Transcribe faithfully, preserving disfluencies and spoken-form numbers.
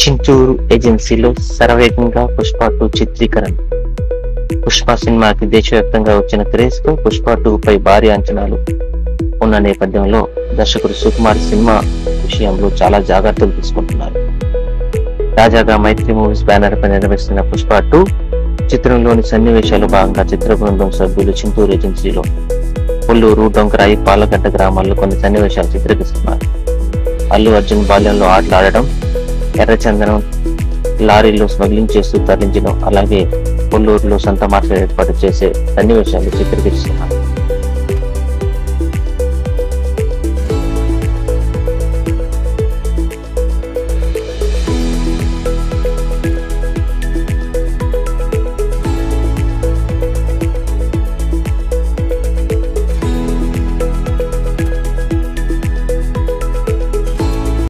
చింతూరు ఏజెన్సీలో శరవేగంగా పుష్ప టూ చిత్రీకరణ. పుష్ప సినిమాకి దేశవ్యాప్తంగా వచ్చిన క్రేజ్ తో పుష్ప టూ పై భారీ అంచనాలు ఉన్న నేపథ్యంలో దర్శకుడు సుకుమార్ సినిమా విషయంలో చాలా జాగ్రత్తలు తీసుకుంటున్నారు. తాజాగా మైత్రి మూవీస్ బ్యానర్ పై నిర్వహిస్తున్న పుష్ప టూ చిత్రంలోని సన్నివేశాలు భాగంగా చిత్ర బృందం సభ్యులు చింతూరు ఏజెన్సీలో కొల్లూరు, డొంకరాయి, పాలగడ్డ గ్రామాల్లో కొన్ని సన్నివేశాలు చిత్రీకరిస్తున్నారు. అల్లు అర్జున్ బాల్యంలో ఆటలాడడం, ఎర్రచందనం లారీలో స్మగ్లింగ్ చేస్తూ తరలించడం, అలాగే కొల్లూరులో సొంత మార్కెట్ ఏర్పాటు చేసే సన్నివేశాలు చిత్రీకరిస్తున్నారు.